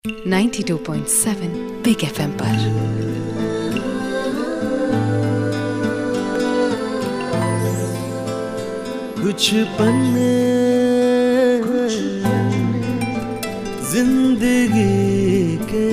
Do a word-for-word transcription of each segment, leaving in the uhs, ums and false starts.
Ninety two point seven big FM पर कुछ पन्ने जिंदगी के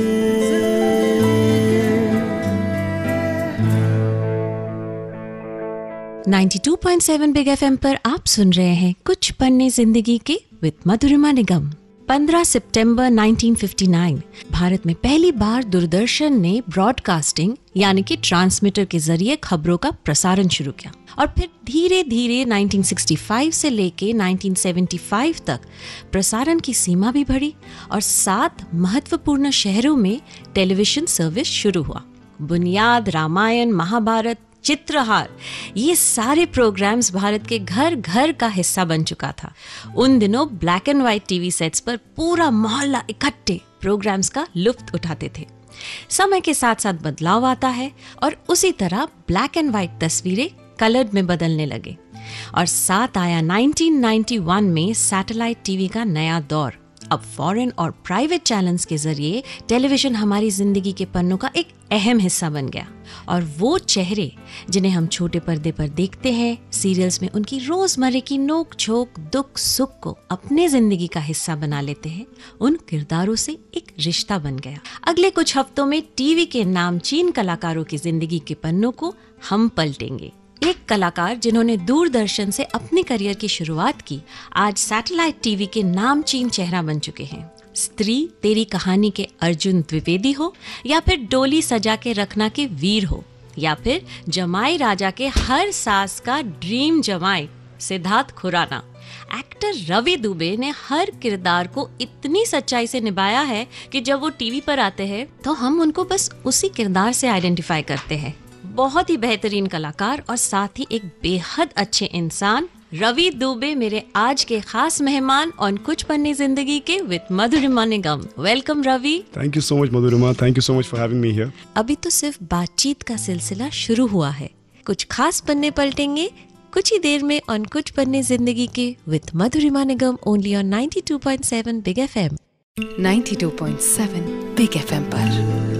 ninety two point seven big FM पर आप सुन रहे हैं कुछ पन्ने जिंदगी के विद मधुरिमा निगम। पंद्रह सितंबर नाइंटीन फिफ्टी नाइन भारत में पहली बार दूरदर्शन ने ब्रॉडकास्टिंग यानी कि ट्रांसमीटर के जरिए खबरों का प्रसारण शुरू किया और फिर धीरे धीरे नाइंटीन सिक्सटी फाइव से लेके नाइंटीन सेवेंटी फाइव तक प्रसारण की सीमा भी बढ़ी और सात महत्वपूर्ण शहरों में टेलीविजन सर्विस शुरू हुआ। बुनियाद, रामायण, महाभारत, चित्रहार, ये सारे प्रोग्राम्स भारत के घर घर का हिस्सा बन चुका था। उन दिनों black and white TV sets पर पूरा मोहल्ला इकट्ठे प्रोग्राम्स का लुत्फ उठाते थे। समय के साथ साथ बदलाव आता है और उसी तरह ब्लैक एंड व्हाइट तस्वीरें कलर्ड में बदलने लगे और साथ आया नाइंटीन नाइंटी वन में सैटेलाइट टीवी का नया दौर। अब फॉरेन और प्राइवेट चैनल्स के जरिए टेलीविजन हमारी जिंदगी के पन्नों का एक अहम हिस्सा बन गया और वो चेहरे जिन्हें हम छोटे पर्दे पर देखते हैं, सीरियल्स में उनकी रोजमर्रे की नोक झोंक, दुख सुख को अपने जिंदगी का हिस्सा बना लेते हैं, उन किरदारों से एक रिश्ता बन गया। अगले कुछ हफ्तों में टीवी के नामचीन कलाकारों की जिंदगी के पन्नों को हम पलटेंगे। एक कलाकार जिन्होंने दूरदर्शन से अपने करियर की शुरुआत की, आज सैटेलाइट टीवी के नामचीन चेहरा बन चुके हैं। स्त्री तेरी कहानी के अर्जुन द्विवेदी हो या फिर डोली सजा के रखना के वीर हो या फिर जमाई राजा के हर सास का ड्रीम जमाई सिद्धार्थ खुराना, एक्टर रवि दुबे ने हर किरदार को इतनी सच्चाई से निभाया है कि जब वो टीवी पर आते हैं तो हम उनको बस उसी किरदार से आइडेंटिफाई करते हैं। बहुत ही बेहतरीन कलाकार और साथ ही एक बेहद अच्छे इंसान रवि दुबे मेरे आज के खास मेहमान और कुछ पन्ने जिंदगी के with Madhurima Nigam. Welcome Ravi. Thank you so much Madhurima, thank you so much for having me here. अभी तो सिर्फ बातचीत का सिलसिला शुरू हुआ है, कुछ खास पन्ने पलटेंगे कुछ ही देर में और कुछ पन्ने जिंदगी के with Madhurima Nigam only on ninety two point seven big FM. Ninety two point seven big FM पर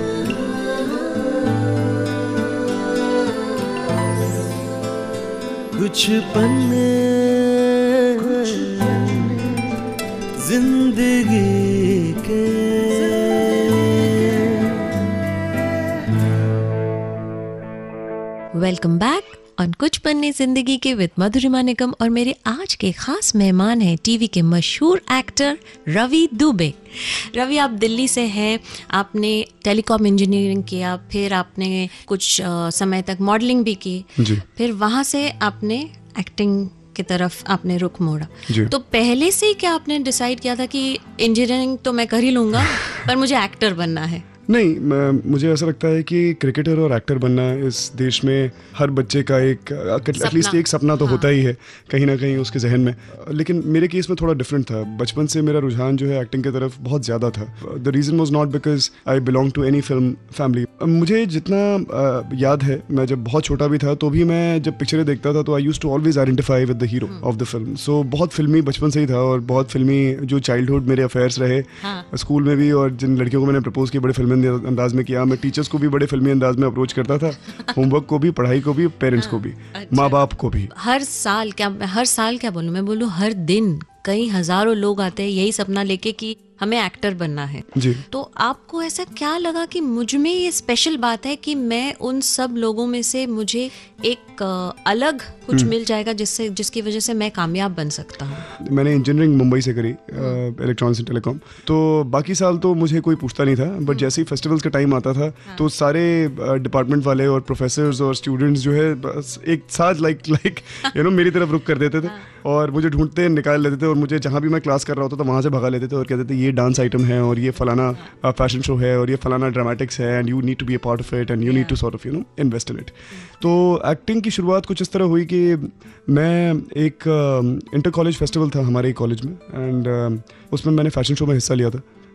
कुछ पन्ने जिंदगी के। वेलकम बैक ऑन कुछ पन्ने जिंदगी के विद मधुरिमा निगम और मेरे आज के खास मेहमान हैं टीवी के मशहूर एक्टर रवि दुबे। रवि, आप दिल्ली से हैं, आपने टेलीकॉम इंजीनियरिंग किया, फिर आपने कुछ आ, समय तक मॉडलिंग भी की, फिर वहाँ से आपने एक्टिंग की तरफ आपने रुख मोड़ा। तो पहले से ही क्या आपने डिसाइड किया था कि इंजीनियरिंग तो मैं कर ही लूँगा पर मुझे एक्टर बनना है? नहीं, मुझे ऐसा लगता है कि क्रिकेटर और एक्टर बनना इस देश में हर बच्चे का एक एटलीस्ट एक सपना तो हाँ। होता ही है कहीं ना कहीं उसके जहन में। लेकिन मेरे केस में थोड़ा डिफरेंट था। बचपन से मेरा रुझान जो है एक्टिंग की तरफ बहुत ज़्यादा था। The reason was not because I belong to any film family. मुझे जितना याद है, मैं जब बहुत छोटा भी था तो भी मैं जब पिक्चरें देखता था तो I used to always identify with the hero of the film. So बहुत फिल्मी बचपन से ही था और बहुत फिल्मी जो चाइल्डहुड मेरे अफेयर्स रहे स्कूल में भी, और जिन लड़कियों को मैंने प्रपोज किया बड़े फिल्मी अंदाज में किया। मैं टीचर्स को भी बड़े फिल्मी अंदाज में अप्रोच करता था, होमवर्क को भी, पढ़ाई को भी, पेरेंट्स को भी, अच्छा। माँ बाप को भी। हर साल क्या हर साल क्या बोलूं मैं बोलूं हर दिन कई हजारों लोग आते हैं यही सपना लेके कि हमें एक्टर बनना है जी। तो आपको ऐसा क्या लगा कि मुझ में ये स्पेशल बात है कि मैं उन सब लोगों में से मुझे एक अलग कुछ मिल जाएगा जिससे जिसकी वजह से मैं कामयाब बन सकता हूँ? मैंने इंजीनियरिंग मुंबई से करी, इलेक्ट्रॉनिक्स एंड टेलीकॉम। तो बाकी साल तो मुझे कोई पूछता नहीं था, बट जैसे ही फेस्टिवल्स का टाइम आता था तो सारे डिपार्टमेंट वाले और प्रोफेसर्स और स्टूडेंट्स जो है एक साथ लाइक लाइक यू नो मेरी तरफ रुख कर देते थे और मुझे ढूंढते निकाल लेते थे और मुझे जहाँ भी मैं क्लास कर रहा होता था वहाँ से भगा लेते थे और कहते थे ये डांस आइटम है और ये फलाना फैशन शो है और ये फलाना ड्रामेटिक्स है and you need to be a part of it and you need to sort of you know invest in it. तो एक्टिंग की शुरुआत कुछ इस तरह हुई कि मैं एक इंटर कॉलेज फेस्टिवल था हमारे कॉलेज में एंड uh, उसमें मैंने फैशन शो में हिस्सा लिया था।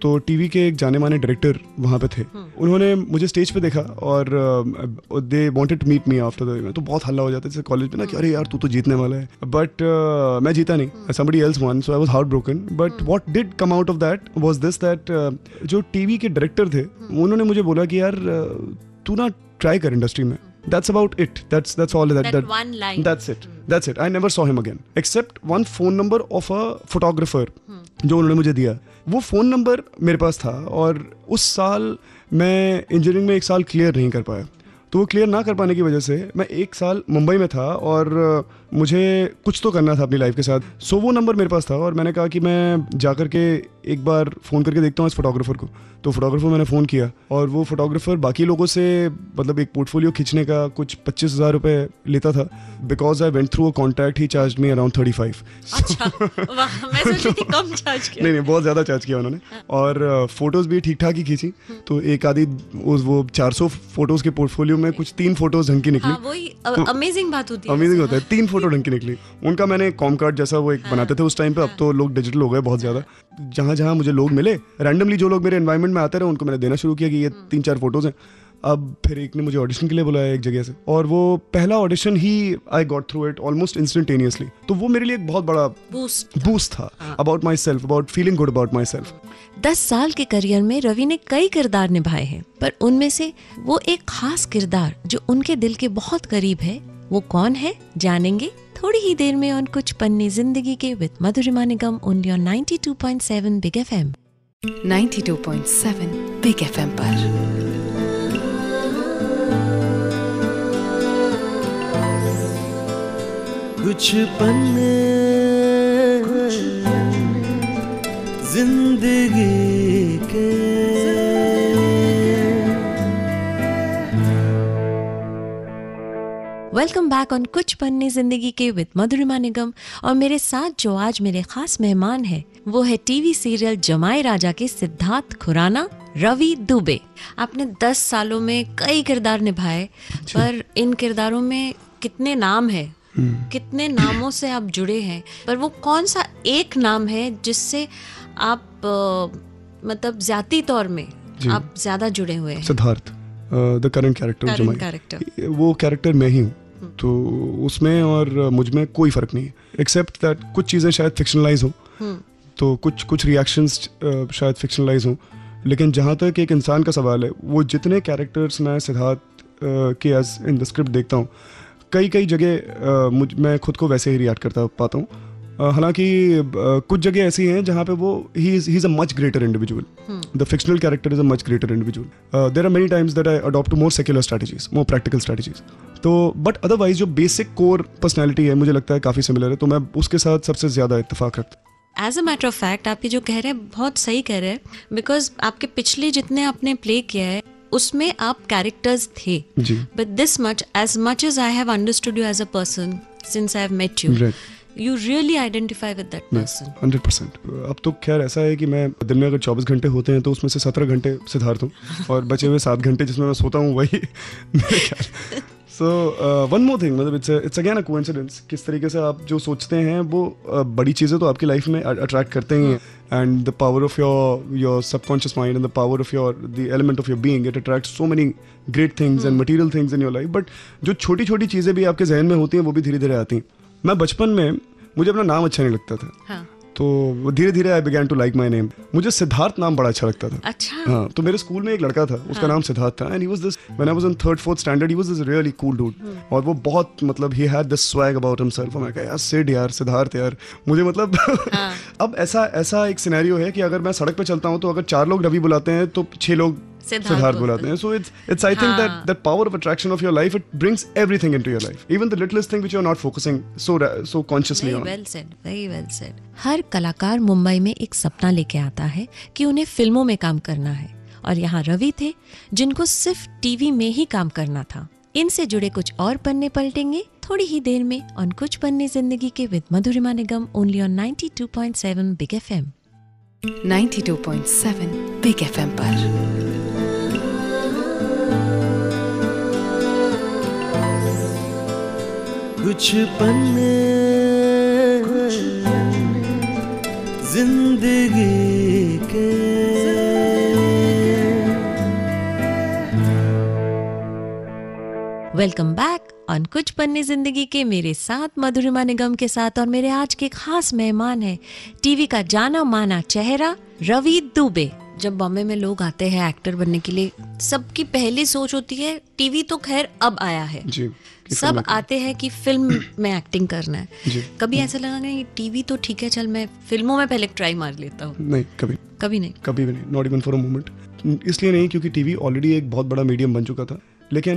तो टीवी के एक जाने माने डायरेक्टर वहाँ पे थे। उन्होंने मुझे स्टेज पे देखा और they wanted to meet me after the event. तो बहुत हल्ला हो जाता है जैसे कॉलेज में ना कि अरे यार तू तो जीतने वाला है, बट uh, मैं जीता नहीं, somebody else won, so I was heartbroken. But what did come out of that was this, that uh, जो टीवी के डायरेक्टर थे उन्होंने मुझे बोला कि यार uh, तू ना ट्राई कर इंडस्ट्री में. That's about it. That's that's all. That, that, that one line. That's it. That's it. I never saw him again, except one phone number of a photographer जो उन्होंने मुझे दिया. वो फोन नंबर मेरे पास था और उस साल मैं इंजीनियरिंग में एक साल क्लियर नहीं कर पाया. तो वो क्लियर ना कर पाने की वजह से मैं एक साल मुंबई में था और मुझे कुछ तो करना था अपनी लाइफ के साथ. सो वो नंबर मेरे पास था और मैंने कहा कि मैं जा कर के एक बार फ़ोन करके देखता हूँ इस फोटोग्राफर को. तो फोटोग्राफर मैंने फ़ोन किया और वो फोटोग्राफर बाकी लोगों से मतलब एक पोर्टफोलियो खींचने का कुछ पच्चीस हज़ार रुपये लेता था. Because I went through a contact, he charge me around thirty five. अच्छा, मैं सोची थी कम चार्ज किया. नहीं नहीं बहुत ज़्यादा चार्ज किया उन्होंने. और फोटोज़ भी ठीक ठाक ही खींची. तो एक आधी वो चार सौ फोटोज़ के पोर्टफोलियो में कुछ तीन फोटोज़ ढंग की निकली. हाँ, वही अमेजिंग बात होती है. अमेजिंग होता है. तीन फोटो ढंग की निकली. उनका मैंने कॉम कार्ड जैसा वो एक बनाते थे उस टाइम पे. अब तो लोग डिजिटल हो गए बहुत ज़्यादा. जहाँ जहाँ मुझे लोग मिले रैंडमली, जो लोग मेरे एनवायरनमेंट में आते रहे उनको मैंने देना शुरू किया कि ये तीन चार फोटोज़ हैं. अब फिर एक ने मुझे ऑडिशन के लिए बुलाया एक जगह से और वो पहला ऑडिशन ही I got through it almost instantaneously. तो वो मेरे लिए एक बहुत बड़ा बूस्ट बूस्ट था about my self, about feeling good about my self. दस साल के करियर में रवि ने कई किरदार निभाए हैं, पर उनमें से वो एक खास किरदार जो उनके दिल के बहुत करीब है, वो कौन है जानेंगे थोड़ी ही देर में ऑन कुछ पन्ने जिंदगी के with Madhurima Nigam only on ninety two point seven big FM. Ninety two point seven big FM पर कुछ पन्ने जिंदगी के. वेलकम बैक ऑन कुछ पन्ने जिंदगी के विद मधुरिमा निगम. और मेरे साथ जो आज मेरे खास मेहमान है वो है टीवी सीरियल जमाई राजा के सिद्धार्थ खुराना, रवि दुबे. आपने दस सालों में कई किरदार निभाए, पर इन किरदारों में कितने नाम है, कितने नामों से आप जुड़े हैं, पर वो कौन सा एक नाम है जिससे आप आ, मतलब जाती तौर में आप ज्यादा जुड़े हुए हैं? सिद्धार्थ, द करंट कैरेक्टर जमाई. कैरेक्टर वो कैरेक्टर मैं ही हूँ. तो उसमें और मुझ में कोई फर्क नहीं है, एक्सेप्ट दैट कुछ चीज़ें शायद फिक्शनलाइज हो, तो कुछ कुछ रिएक्शंस शायद फिक्शनलाइज हो. लेकिन जहाँ तक एक इंसान का सवाल है, वो जितने कैरेक्टर्स मैं सिद्धार्थ के एज इन द स्क्रिप्ट देखता हूँ, कई कई जगह मुझ मैं खुद को वैसे ही रिएक्ट करता पाता हूँ. हालांकि कुछ जगह ऐसी हैं जहाँ पे वो he is he is a much greater individual. The fictional character is a much greater individual. There are many times that I adopt to more secular strategies, more practical strategies. तो बट अदरवाइज जो basic core personality है मुझे लगता है काफ़ी similar है, तो मैं उसके साथ सबसे ज़्यादा इत्तेफाक रखता हूँ. As a matter of fact आप ये जो कह रहे हैं बहुत सही कह रहे हैं, बिकॉज आपके पिछले जितने आपने प्ले किया है उसमें आप कैरेक्टर्स थे. But this much, as much as I have understood you as a person since I have met you, You really identify with that person. Hundred percent. अब तो खैर ऐसा है कि मैं दिन में अगर चौबीस घंटे होते हैं तो उसमें से सत्रह घंटे सिद्धार्थ हूँ और बचे हुए सात घंटे जिसमें मैं सोता हूँ वही मेरे ख्याल. सो वन मोर थिंग, मतलब it's it's again a coincidence. किस तरीके से आप जो सोचते हैं वो uh, बड़ी चीज़ें तो आपकी लाइफ में अट्रैक्ट करते ही हैं. And the power of your your subconscious mind and the power of your the element of your being, it attract so many great things and material things in your life. But जो छोटी छोटी चीज़ें भी आपके जहन में होती हैं वो भी धीरे धीरे आती हैं. मैं बचपन में मुझे अपना नाम अच्छा नहीं लगता था. हाँ. तो धीरे धीरे I began to like my name. मुझे सिद्धार्थ नाम बड़ा अच्छा लगता था. अच्छा. हाँ. तो मेरे स्कूल में एक लड़का था, उसका हाँ. नाम सिद्धार्थ था. And he was this, when I was in third fourth standard, he was this really cool dude. और वो बहुत मतलब he had this swag about himself. मैं कहा यार सिड यार, सिद्धार्थ यार, मुझे मतलब हाँ. अब ऐसा ऐसा एक सिनेरियो है कि अगर मैं सड़क पे चलता हूँ तो अगर चार लोग रवि बुलाते हैं तो छह लोग सिद्धार्थ बुलाते हैं. So it's it's I think that that power of attraction of your life, it brings everything into your life, even the littlest thing which you are not focusing so so consciously on. Well said, very well said. हर कलाकार मुंबई में एक सपना लेके आता है कि उन्हें फिल्मों में काम करना है, और यहाँ रवि थे जिनको सिर्फ टीवी में ही काम करना था. इनसे जुड़े कुछ और पन्ने पलटेंगे थोड़ी ही देर में ऑन कुछ पन्ने जिंदगी के with Madhurima Nigam only on ninety two point seven big FM. Ninety two point seven big FM पर कुछ पन्ने जिंदगी के. वेलकम बैक ऑन कुछ पन्ने जिंदगी के मेरे साथ मधुरिमा निगम के साथ, और मेरे आज के खास मेहमान है टीवी का जाना माना चेहरा रवि दुबे। जब बॉम्बे में लोग आते हैं एक्टर बनने के लिए, सबकी पहली सोच होती है, टीवी तो खैर अब आया है जी, सब आते हैं कि फिल्म में एक्टिंग करना है। कभी ऐसा लगा नहीं टीवी तो ठीक है, चल मैं फिल्मों में पहले ट्राई मार लेता हूँ? नहीं, कभी कभी नहीं कभी भी नहीं, not even for a moment. इसलिए नहीं क्योंकि टीवी ऑलरेडी एक बहुत बड़ा मीडियम बन चुका था। लेकिन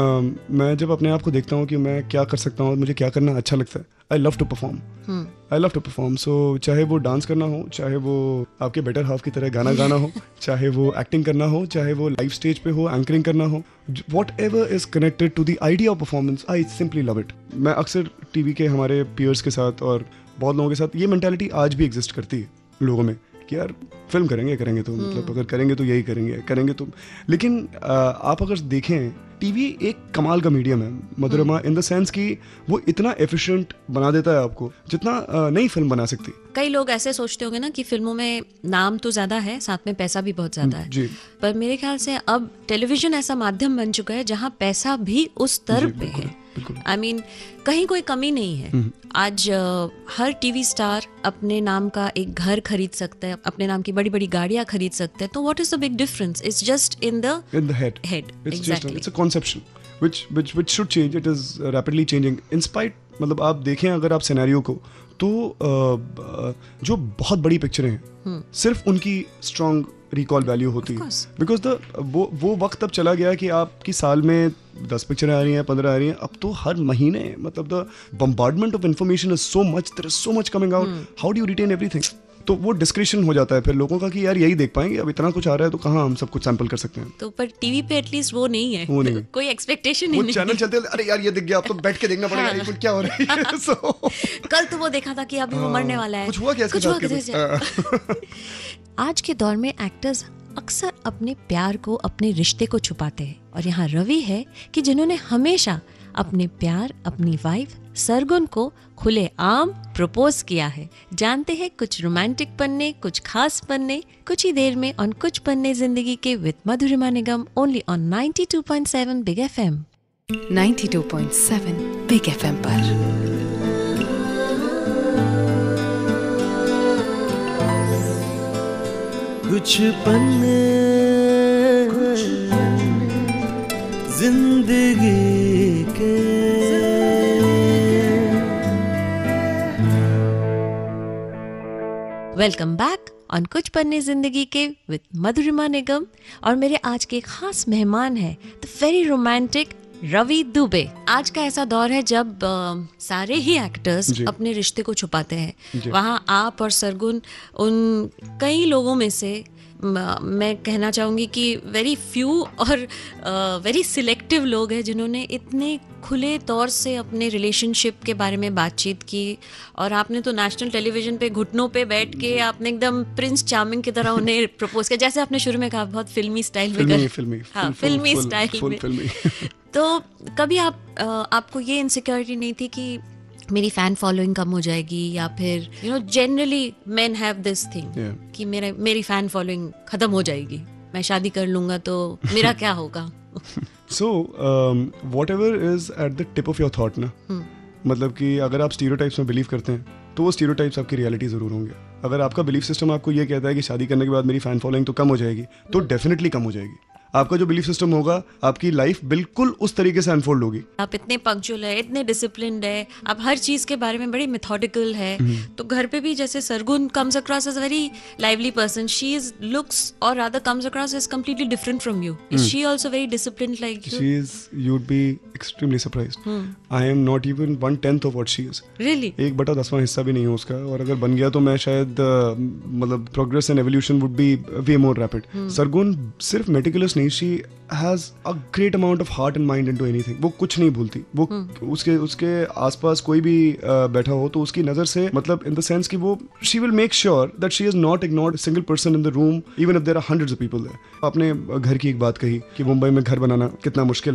आ, मैं जब अपने आप को देखता हूँ कि मैं क्या कर सकता हूँ और मुझे क्या करना अच्छा लगता है, I love to perform I love to perform so चाहे वो डांस करना हो, चाहे वो आपके बेटर हाफ की तरह गाना गाना हो, चाहे वो एक्टिंग करना हो, चाहे वो लाइव स्टेज पे हो, एंकरिंग करना हो, whatever is connected to the idea of performance, I simply love it. मैं अक्सर टीवी के हमारे पीयर्स के साथ और बहुत लोगों के साथ ये मेंटालिटी आज भी एग्जिस्ट करती है लोगों में कि यार फिल्म करेंगे करेंगे तो मतलब अगर करेंगे तो यही करेंगे करेंगे तो। लेकिन आ, आप अगर देखें टीवी एक कमाल का मीडियम है मधुरिमा, इन द सेंस कि वो इतना एफिशिएंट बना देता है आपको जितना आ, नई फिल्म बना सकती। कई लोग ऐसे सोचते होंगे ना कि फिल्मों में नाम तो ज्यादा है, साथ में पैसा भी बहुत ज्यादा है जी। पर मेरे ख्याल से अब टेलीविजन ऐसा माध्यम बन चुका है जहाँ पैसा भी उस स्तर पे है। आई I मीन mean, कहीं कोई कमी नहीं है। आज uh, हर टीवी स्टार अपने नाम का एक घर खरीद सकता है, अपने नाम की बड़ी बड़ी गाड़ियां खरीद सकते हैं। तो what is the big difference? It's just in the in the head head exactly. It's a conception which which which should change. It is rapidly changing in spite. मतलब आप देखें अगर आप सिनेरियो को तो uh, जो बहुत बड़ी पिक्चरें हैं hmm. सिर्फ उनकी स्ट्रॉन्ग रिकॉल वैल्यू होती है बिकॉज द वो वो वक्त अब चला गया कि आपकी साल में दस पिक्चरें आ रही हैं, पंद्रह आ रही हैं। अब तो हर महीने मतलब the bombardment of information is so much, there is so much coming out, how do you retain everything? तो वो डिस्क्रिप्शन हो जाता है फिर लोगों का कि यार यही देख पाएंगे, अब इतना कुछ आ रहा है तो कहाँ हम सब कुछ सैंपल कर सकते हैं। तो पर टीवी पे एटलीस्ट वो नहीं है, वो नहीं कोई एक्सपेक्टेशन नहीं, वो चैनल चलते हैं, अरे यार ये दिख गया, अब तो बैठ के देखना पड़ेगा हाँ। क्या हो रहा है so, कल तो वो देखा था कि अभी वो मरने वाला है, कुछ हुआ क्या इसके साथ? आज के दौर में एक्टर्स अक्सर अपने प्यार को, अपने रिश्ते को छुपाते हैं, और यहाँ रवि है कि जिन्होंने हमेशा अपने प्यार, अपनी वाइफ सरगुन को खुले आम प्रपोज किया है। जानते हैं कुछ रोमांटिक पन्ने, कुछ खास पन्ने, कुछ ही देर में ऑन कुछ पन्ने जिंदगी के with Madhurima Nigam, only on ninety two point seven big FM. Ninety two point seven big FM पर कुछ पन्ने जिंदगी के। वेलकम बैक ऑन कुछ पन्ने जिंदगी के विद मधुरिमा निगम, और मेरे आज के खास मेहमान है the very romantic Ravi Dubey. आज का ऐसा दौर है जब uh, सारे ही एक्टर्स अपने रिश्ते को छुपाते हैं। वहाँ आप और सरगुन उन कई लोगों में से मैं कहना चाहूँगी कि वेरी फ्यू और वेरी सिलेक्टिव लोग हैं जिन्होंने इतने खुले तौर से अपने रिलेशनशिप के बारे में बातचीत की। और आपने तो नेशनल टेलीविजन पे घुटनों पे बैठ के आपने एकदम प्रिंस चार्मिंग की तरह उन्हें प्रपोज किया, जैसे आपने शुरू में कहा, बहुत फिल्मी स्टाइल में, फिल्मी फिल्मी हाँ फिल्मी स्टाइल में। तो कभी आप आपको ये इनसिक्योरिटी नहीं थी कि मेरी फैन फॉलोइंग कम हो जाएगी, या फिर you know generally men have this thing कि मेरा मेरी फैन फॉलोइंग खत्म हो जाएगी, मैं शादी कर लूंगा तो मेरा क्या होगा? So whatever is at the tip of your thought ना, मतलब कि अगर आप स्टीरियोटाइप्स में बिलीव करते हैं तो वो स्टीरियोटाइप्स आपकी रियलिटी जरूर होंगे। अगर आपका बिलीफ सिस्टम आपको ये कहता है कि शादी करने के बाद मेरी फैन फॉलोइंग तो कम हो जाएगी, तो डेफिनेटली कम हो जाएगी। आपका जो बिलीफ सिस्टम होगा, आपकी लाइफ बिल्कुल उस तरीके से अनफोल्ड होगी। आप इतने पंक्चुअल है, इतने डिसिप्लिन्ड है, आप हर चीज के बारे में बड़ी मेथोडिकल है। तो घर पे भी जैसे Sargun comes across as very lively person, she is looks और rather comes across as completely different from you. Is she also very disciplined like you? She is, you would be extremely surprised. I am not even one tenth of what she is. Really? एक बटा दसवां हिस्सा भी नहीं है उसका, और अगर बन गया तो मैं शायद मतलब progress and evolution would be way more rapid. Sargun सिर्फ मेटिकुलस नहीं, शी has a great amount of heart and mind into anything. वो कुछ नहीं भूलती, वो hmm. उसके उसके आसपास कोई भी uh, बैठा हो तो उसकी नजर से, मतलब in the sense कि वो she will make sure that she has not ignored a single person in the room even if there are hundreds of people there. आपने घर की एक बात कही कि मुंबई में घर बनाना कितना मुश्किल है,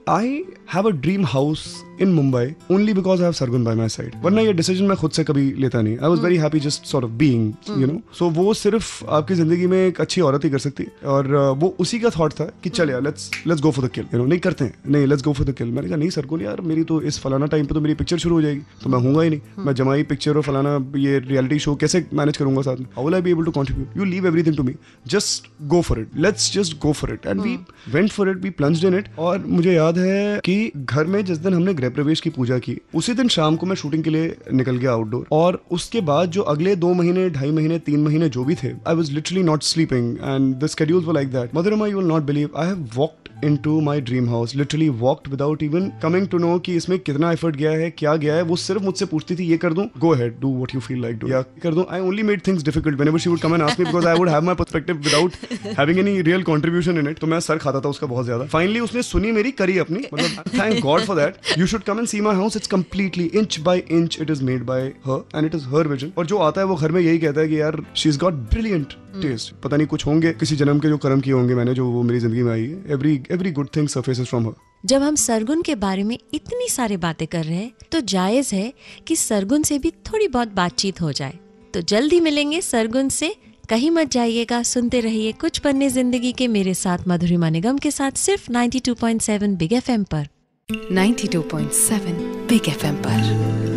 I have a dream house in Mumbai only because I have Sargun by my side, वरना ये डिसीजन मैं खुद से कभी लेता नहीं. I was very happy just sort of being, you know. So वो सिर्फ आपकी जिंदगी में एक अच्छी औरत ही कर सकती है, और वो उसी का थॉट था कि चल यार let's let's go for the kill, you know. नहीं करते हैं, नहीं let's go for the kill. मैंने कहा नहीं सरगुन यार, मेरी तो इस फलाना टाइम पे तो मेरी पिक्चर शुरू हो जाएगी, तो मैं हूँगा ही नहीं. मैं जमाई पिक्चर और फलाना ये रियलिटी शो कैसे मैनेज करूंगा साथ में? How will I be able to contribute? You leave everything to me, just go for it, let's just go for it. And we went for it, we plunged in it. और मुझे याद है कि घर में जिस दिन हमने गृह प्रवेश की पूजा की, उसी दिन शाम को मैं शूटिंग के लिए निकल गया आउटडोर. और उसके बाद जो अगले दो महीने, ढाई महीने, तीन महीने जो भी थे, I was literally not sleeping and the schedules were like that. Madhurima, you will not believe, I have walked into my dream house, literally walked without even coming to know कि इसमें कितना effort गया है, क्या गया है. वो सिर्फ मुझसे पूछती थी ये कर दूं, go ahead, do what you feel like do, या कर दूं. I only made things difficult whenever she would come and ask me because I would have my perspective without having any real contribution in it. तो मैं sir खाता था उसका बहुत ज्यादा. Finally उसने सुनी मेरी, करी अपनी, मतलब thank God for that. You should come and see my house. It's completely inch by inch it is made by her and it is her vision. और जो आता है वो घर में यही कहता है कि यार she's got brilliant taste. पता नहीं कुछ होंगे किसी जन्म के जो कर्म किए होंगे मैंने, जो वो मेरी जिंदगी में आई है. Every every good thing surfaces from her. जब हम सरगुन के बारे में इतनी सारी बातें कर रहे हैं, तो जायज है कि सरगुन से भी थोड़ी बहुत बातचीत हो जाए. तो जल्दी मिलेंगे सरगुन से. कहीं मत जाइएगा, सुनते रहिए कुछ पन्ने जिंदगी के मेरे साथ मधुरिमा निगम के साथ, सिर्फ ninety two point seven big FM पर. Ninety two point seven big FM पर.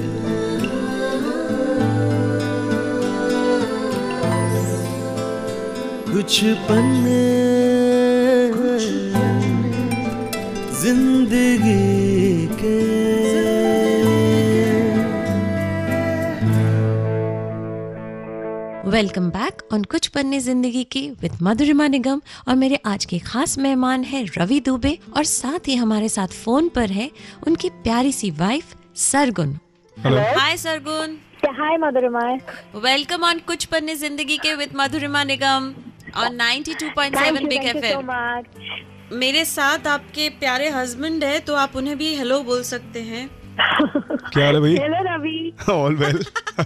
कुछ पन्ने जिंदगी के. वेलकम बैक ऑन कुछ पन्ने जिंदगी की विद मधुरिमा निगम. और मेरे आज के खास मेहमान हैं रवि दुबे, और साथ ही हमारे साथ फोन पर है उनकी प्यारी सी wife Sargun. Hi Sargun. Hi Madhurima. Welcome on कुछ पन्ने जिंदगी के with Madhurima Nigam on ninety two point seven big FM. मेरे साथ आपके प्यारे हस्बैंड है, तो आप उन्हें भी हेलो बोल सकते हैं. क्या हाल है भाई? हेलो रवि. All well.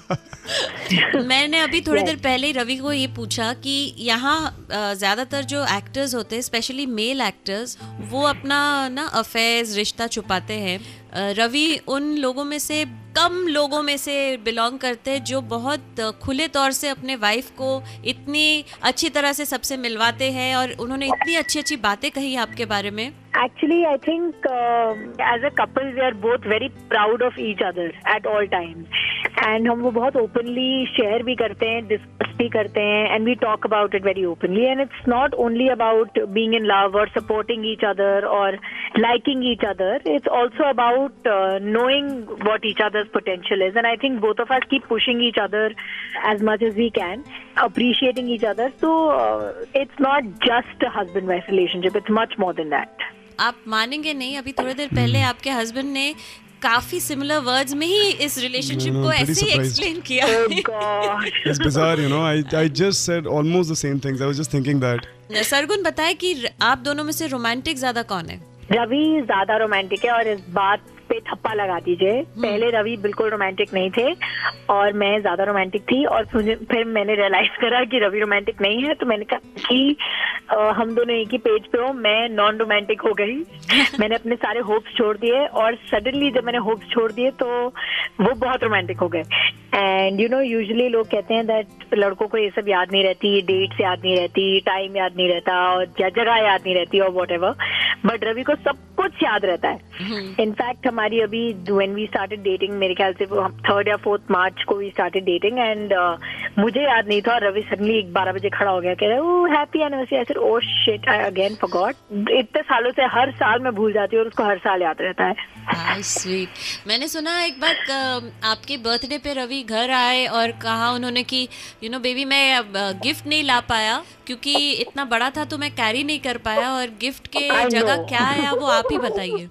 मैंने अभी थोड़ी देर पहले रवि को ये पूछा कि यहाँ ज्यादातर जो एक्टर्स होते हैं, स्पेशली मेल एक्टर्स, वो अपना ना अफेयर्स, रिश्ता छुपाते हैं. रवि उन लोगों में से, कम लोगों में से बिलोंग करते हैं जो बहुत खुले तौर से अपने वाइफ को इतनी अच्छी तरह से सबसे मिलवाते हैं, और उन्होंने इतनी अच्छी अच्छी बातें कही आपके बारे में. Actually, I think uh, as a couple we are both very proud of each other at all times. And हम वो बहुत openly share भी करते हैं, discuss भी करते हैं, and we talk about it very openly. And it's not only about being in love or supporting each other or liking each other. It's also about uh, knowing what each other's potential is. And I think both of us keep pushing each other as much as we can, appreciating each other. So uh, it's not just a husband-wife relationship. It's much more than that. आप मानेंगे नहीं, अभी थोड़ी देर पहले आपके husband ने काफी similar words में ही इस रिलेशनशिप को ऐसे ही एक्सप्लेन किया. Oh God. It's bizarre, you know. I I just said almost the same things. I was just thinking that. Sargun बताए कि आप दोनों में से रोमांटिक ज्यादा कौन है? रवि ज्यादा रोमांटिक है, और इस बात पे थप्पा लगा दीजिए. पहले रवि बिल्कुल रोमांटिक नहीं थे और मैं ज्यादा रोमांटिक थी, और फिर मैंने रियलाइज करा कि रवि रोमांटिक नहीं है, तो मैंने कहा कि आ, हम दोनों एक ही पेज पे हो. मैं नॉन रोमांटिक हो गई. मैंने अपने सारे होप्स छोड़ दिए, और सडनली जब मैंने होप्स छोड़ दिए तो वो बहुत रोमांटिक हो गए. एंड यू नो, यूजुअली लोग कहते हैं दैट लड़कों को ये सब याद नहीं रहती, डेट्स याद नहीं रहती, टाइम याद नहीं रहता, और जगह याद नहीं रहती, और वॉट एवर. बट रवि को सब कुछ याद रहता है. इनफैक्ट हमारी अभी व्हेन वी स्टार्टेड डेटिंग, मेरे ख्याल से थर्ड या फोर्थ मार्च को वी स्टार्टेड डेटिंग, एंड मुझे याद नहीं था, और रवि सडनली एक बारह बजे खड़ा हो गया, कह रहा है oh happy anniversary. I said oh shit, I again forgot. इतने सालों से हर साल मैं भूल जाती हूँ, और उसको हर साल याद रहता है. Hi sweet. मैंने सुना एक बार आपके बर्थडे पे रवि घर आए और कहा उन्होंने कि यू नो बेबी, मैं गिफ्ट नहीं ला पाया क्योंकि इतना बड़ा था तो मैं कैरी नहीं कर पाया, और गिफ्ट के जगह क्या है वो आप ही बताइए.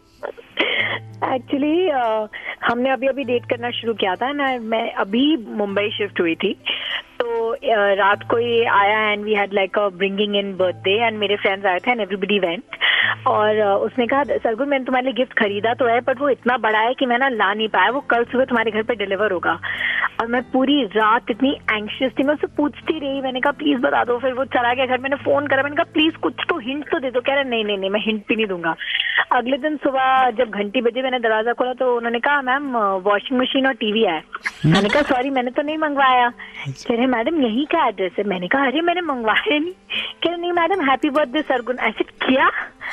एक्चुअली uh, हमने अभी अभी डेट करना शुरू किया था ना. मैं अभी मुंबई शिफ्ट हुई थी, तो uh, रात को ये आया and we had like a bringing in birthday, and मेरे फ्रेंड्स आए थे एंड एवरीबडी वेंट. और uh, उसने कहा सरगुन मैंने तुम्हारे लिए गिफ्ट खरीदा तो है, बट वो इतना बड़ा है कि मैं ना ला नहीं पाया, वो कल सुबह तुम्हारे घर पे डिलीवर होगा. और मैं पूरी रात इतनी एंग्शियस थी, मैं उससे पूछती रही. मैंने कहा प्लीज बता दो. फिर वो चला गया घर. मैंने फोन करा, मैंने कहा प्लीज कुछ तो हिंट तो दे दो. कह रहा नहीं नहीं नहीं मैं हिंट भी नहीं दूंगा. अगले दिन सुबह जब घंटी बजे मैंने दरवाजा खोला तो उन्होंने कहा मैम वॉशिंग मशीन और टीवी आया। मैंने कहा सॉरी मैंने तो नहीं मंगवाया। कह रहे मैडम यही का एड्रेस है। मैंने कहा अरे मैंने मंगवाया नहीं। कह रहे नहीं मैडम हैप्पी बर्थडे सरगुन। ऐसे क्या?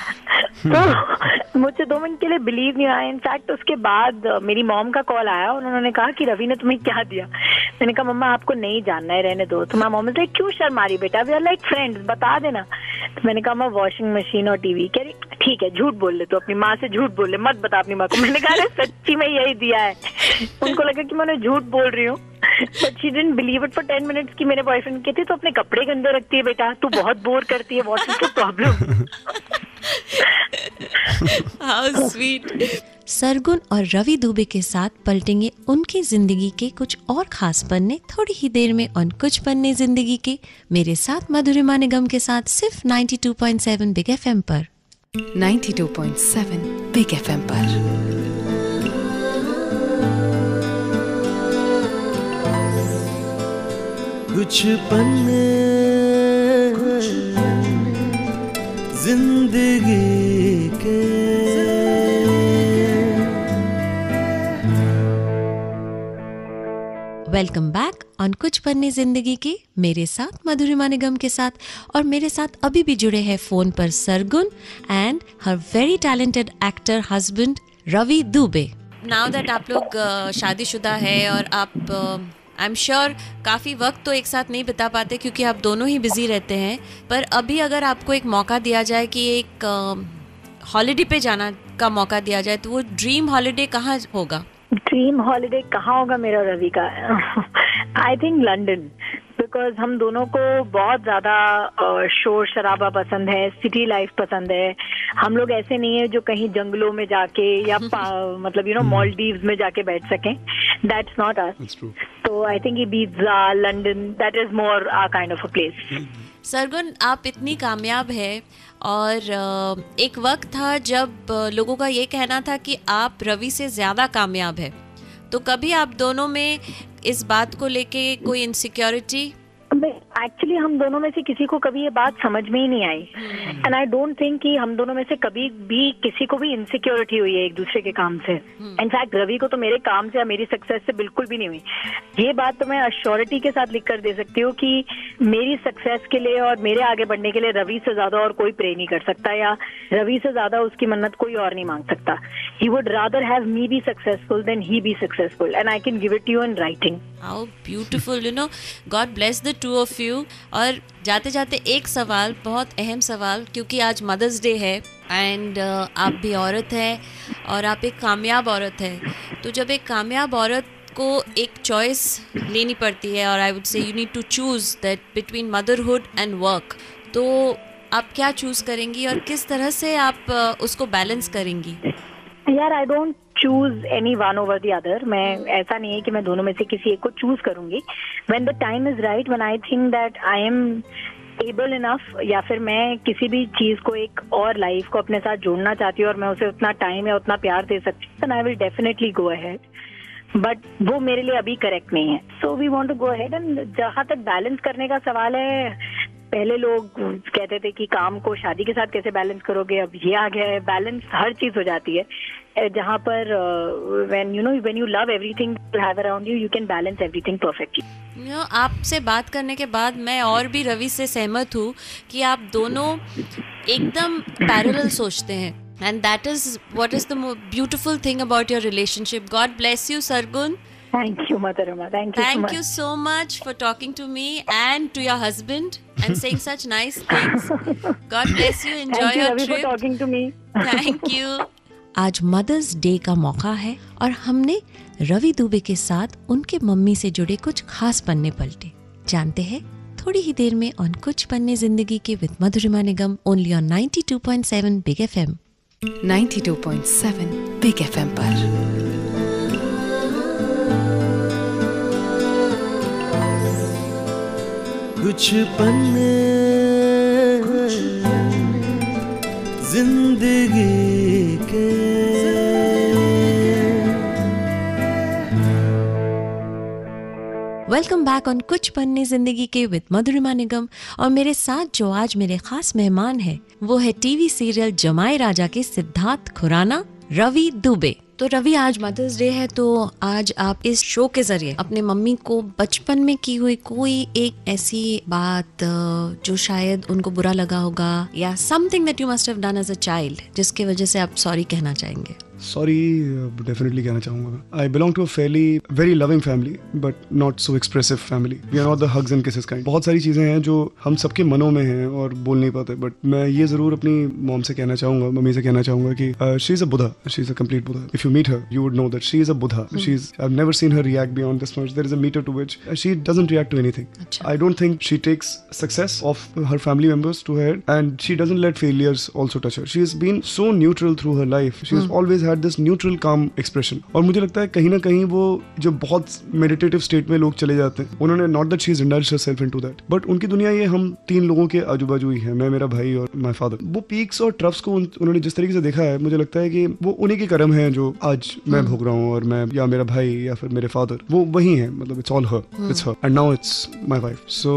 तो मुझे दो मिनट के लिए बिलीव नहीं आया। इनफैक्ट उसके बाद मेरी मॉम का कॉल आया और उन्होंने कहा कि रवि ने तुम्हें क्या दिया। मैंने कहा मम्मा आपको नहीं जानना है, रहने दो। तो माँ मॉम से क्यों शर्मा रही बेटा, वी आर लाइक फ्रेंड्स, बता देना। तो मैंने कहा मैं वॉशिंग मशीन और टीवी। कह रही ठीक है झूठ बोल ले, तो अपनी माँ से झूठ बोल ले, मत बता अपनी माँ को। मैंने कहा सच्ची में यही दिया है। उनको लगा कि मैं झूठ बोल रही हूँ, but she didn't believe it for ten minutes कि मेरे बॉयफ्रेंड कहते तो अपने कपड़े गंदे रखती है बेटा, तू बहुत बोर करती है, what is the problem. How sweet. Sargun और रवि दुबे के साथ पलटेंगे उनकी जिंदगी के कुछ और खास पन्ने थोड़ी ही देर में और कुछ पन्ने जिंदगी के मेरे साथ मधुरिमा निगम के साथ सिर्फ ninety two point seven big FM पर। Ninety two point seven big FM पर। कुछ पन्ने जिंदगी के वेलकम बैक ऑन कुछ पन्ने जिंदगी के मेरे साथ मधुरिमा निगम के साथ, और मेरे साथ अभी भी जुड़े हैं फोन पर Sargun and her very talented actor husband Ravi Dubey. Now that आप लोग uh, शादीशुदा है और आप आई एम श्योर काफ़ी वक्त तो एक साथ नहीं बिता पाते क्योंकि आप दोनों ही बिजी रहते हैं, पर अभी अगर आपको एक मौका दिया जाए कि एक हॉलिडे uh, पे जाना का मौका दिया जाए तो वो ड्रीम हॉलिडे कहाँ होगा? ड्रीम हॉलिडे कहाँ होगा मेरा रवि का? आई थिंक लंदन, बिकॉज हम दोनों को बहुत ज्यादा शोर शराबा पसंद है, सिटी लाइफ पसंद है। हम लोग ऐसे नहीं है जो कहीं जंगलों में जाके या मतलब यू नो मालदीव्स में जाके बैठ सकें, दैट्स नॉट अस। तो I think Ibiza, London, that is more our kind of a place. Sargun आप इतनी कामयाब है और एक वक्त था जब लोगों का ये कहना था कि आप रवि से ज़्यादा कामयाब है, तो कभी आप दोनों में इस बात को लेके कोई इनसिक्योरिटी? एक्चुअली हम दोनों में से किसी को कभी ये बात समझ में ही नहीं आई, एंड आई डोंट थिंक कि हम दोनों में से कभी भी किसी को भी इनसिक्योरिटी हुई है एक दूसरे के काम से। इनफैक्ट रवि को तो मेरे काम से या मेरी सक्सेस से बिल्कुल भी नहीं हुई। ये बात तो मैं अश्योरिटी के साथ लिख कर दे सकती हूँ कि मेरी सक्सेस के लिए और मेरे आगे बढ़ने के लिए रवि से ज्यादा और कोई प्रे नहीं कर सकता, या रवि से ज्यादा उसकी मन्नत कोई और नहीं मांग सकता। He would rather have me be successful than he be successful, and I can give it you in writing. How beautiful, you know, God bless the two of you. और जाते जाते एक सवाल, बहुत अहम सवाल, क्योंकि आज मदर्स डे है एंड uh, आप भी औरत है और आप एक कामयाब औरत है, तो जब एक कामयाब औरत को एक चॉइस लेनी पड़ती है और I would say you need to choose that between motherhood and work, तो आप क्या चूज करेंगी और किस तरह से आप uh, उसको बैलेंस करेंगी? यार I don't choose any one over the other. मैं ऐसा नहीं है कि मैं दोनों में से किसी एक को चूज करूंगी। When the time is right, when I think that I am able enough, या फिर मैं किसी भी चीज को एक और लाइफ को अपने साथ जोड़ना चाहती हूँ और मैं उसे उतना टाइम या उतना प्यार दे सकती हूँ, then I will definitely go ahead, but वो मेरे लिए अभी करेक्ट नहीं है। So we want to go ahead. And जहाँ तक बैलेंस करने का सवाल है, पहले लोग कहते थे कि काम को शादी के साथ कैसे बैलेंस करोगे, अब ये आ गया है बैलेंस हर चीज हो जाती है, जहाँ पर when you know when you love everything you have around you, you can balance everything perfectly. You know, आपसे बात करने के बाद मैं और भी रवि से सहमत हूँ कि आप दोनों एकदम पैरेलल सोचते हैं, and that is what is the beautiful thing about your relationship. God bless you Sargun. Thank you, Madhurima. Thank you Thank so much. you so much for talking to me and to your husband and saying such nice things. God bless you. Enjoy Thank you, your Ravi, trip. for talking to me. Thank you. आज mother's day का मौका है और हमने रवि दुबे के साथ उनके mummy से जुड़े कुछ खास पन्ने पलटे। जानते हैं थोड़ी ही देर में ऑन कुछ पन्ने जिंदगी के with Madhurima Nigam, only on ninety two point seven big FM. Ninety two point seven big FM पर। कुछ पन्ने जिंदगी के। वेलकम बैक ऑन कुछ पन्ने जिंदगी के विद मधुरिमा निगम। और मेरे साथ जो आज मेरे खास मेहमान है वो है टीवी सीरियल जमाई राजा के सिद्धार्थ खुराना, रवि दुबे। तो रवि, आज मदर्स डे है, तो आज आप इस शो के जरिए अपने मम्मी को बचपन में की हुई कोई एक ऐसी बात जो शायद उनको बुरा लगा होगा या something that you must have done as a child जिसकी वजह से आप सॉरी कहना चाहेंगे? सॉरी डेफिनेटली कहना चाहूँगा। I belong to a fairly very loving family but not so expressive family. We are not the hugs and kisses kind. बहुत सारी चीज़ें हैं जो हम सबके मनों में हैं और बोल नहीं पाते, बट मैं ये ज़रूर अपनी मॉम से कहना चाहूँगा, मम्मी से कहना चाहूँगा कि she is a Buddha, she is a complete Buddha. If you meet her you would know that she is a Buddha. Hmm. She's I've never seen her react beyond this much. There is a meter to which she doesn't react to anything. Achha. I don't think she takes success of her family members to her, and she doesn't let failures also touch her. She has been so neutral through her life. She has hmm. always had this neutral, calm expression. और मुझे लगता है कहीं ना कहीं वो जो बहुत meditative state में लोग चले जाते हैं, उन्होंने not that she's indulged herself into that, but उनकी दुनिया ये हम तीन लोगों के आजू बाजू ही है, मैं, मेरा भाई और my father. वो peaks और troughs को उन्होंने जिस तरीके से देखा है, मुझे लगता है कि वो उन्हीं के कर्म हैं जो आज मैं भोग रहा हूँ, और मैं या मेरा भाई या फिर मेरे फादर, वो वही हैं। मतलब it's all her, it's her and now it's my wife. सो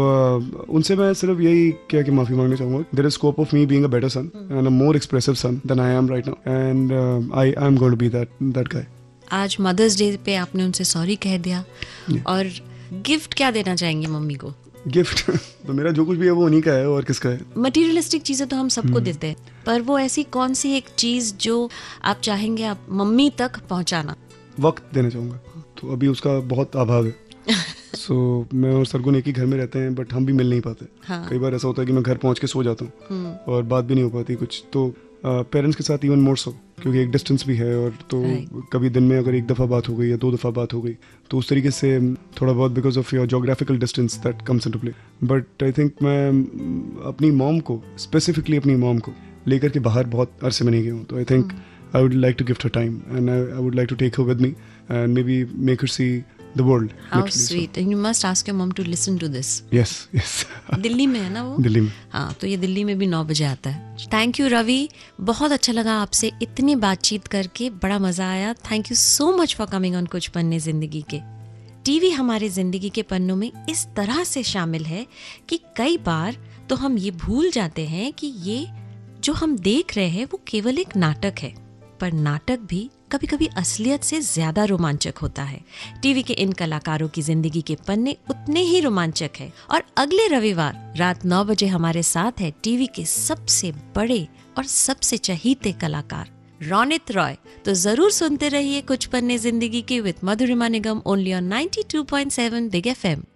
उनसे मैं सिर्फ यही क्या कि माफी मांगना चाहूंगा। There is scope of me being a better son and a more expressive son than I am right now, and I I am going to be that that guy. आज मदर्स डे पे आपने उनसे sorry कह दिया, और gift क्या देना चाहेंगे मम्मी को? गिफ्ट तो मेरा जो कुछ भी है वो उन्हीं का है, और किसका है? मटेरियलिस्टिक चीजें तो हम सबको देते हैं, पर वो ऐसी कौन सी एक चीज जो आप चाहेंगे आप मम्मी तक पहुंचाना? वक्त देना चाहूँगा, तो अभी उसका बहुत अभाव है। सो so, मैं और सरगुन एक ही घर में रहते हैं, बट हम भी मिल नहीं पाते। हाँ. कई बार ऐसा होता है कि मैं घर पहुंच के सो जाता हूँ और बात भी नहीं हो पाती कुछ, तो पेरेंट्स uh, के साथ इवन मोर सो, क्योंकि एक डिस्टेंस भी है, और तो right. कभी दिन में अगर एक दफ़ा बात हो गई या दो दफ़ा बात हो गई तो उस तरीके से थोड़ा बहुत because of your geographical distance that comes into play. But I think मैं अपनी मॉम को, स्पेसिफिकली अपनी मॉम को लेकर के बाहर बहुत अरसे में नहीं गया हूँ, तो I think I would like to gift her time, and I, I would like to take her with me and maybe make her see the world. How sweet. So. And you must ask your mom to listen to this. Yes, yes. Delhi में है ना वो? दिल्ली में। हाँ, तो ये दिल्ली में भी नौ बजे आता है। थैंक यू रवि, बहुत अच्छा लगा आपसे इतनी बातचीत करके, बड़ा मजा आया। Thank you so much for coming on कुछ पन्ने जिंदगी के। टीवी हमारे जिंदगी के पन्नों में इस तरह से शामिल है कि कई बार तो हम ये भूल जाते हैं कि ये जो हम देख रहे हैं वो केवल एक नाटक है, पर नाटक भी कभी कभी असलियत से ज्यादा रोमांचक होता है। टीवी के इन कलाकारों की जिंदगी के पन्ने उतने ही रोमांचक है। और अगले रविवार रात नौ बजे हमारे साथ है टीवी के सबसे बड़े और सबसे चहीते कलाकार रोनित रॉय। तो जरूर सुनते रहिए कुछ पन्ने जिंदगी के with Madhurima Nigam, only on ninety two point seven big F M.